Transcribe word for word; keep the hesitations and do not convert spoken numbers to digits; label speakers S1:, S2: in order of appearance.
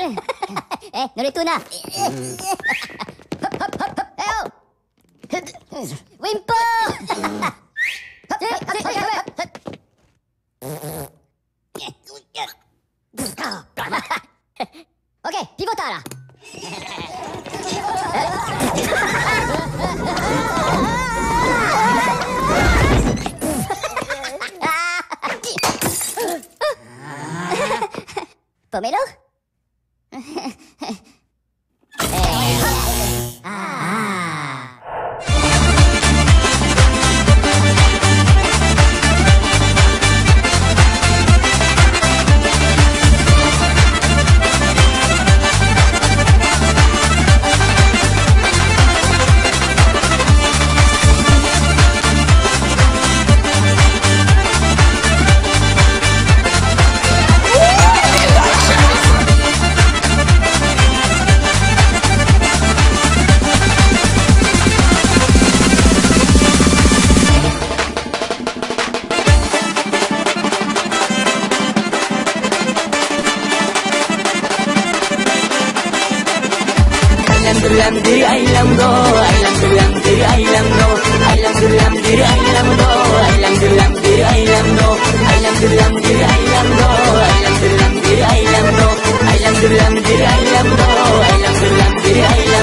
S1: Eh, nolik tuna. Hop, hop, hop, hop. Ayo. Wimpo. Okey, pivotara. Pomelo?
S2: Dulam diri ailam do, ailam dulam diri ailam do, ailam dulam diri ailam do, ailam dulam diri ailam do, ailam dulam diri ailam do, ailam dulam diri ailam do, ailam dulam diri ailam do, ailam dulam diri ailam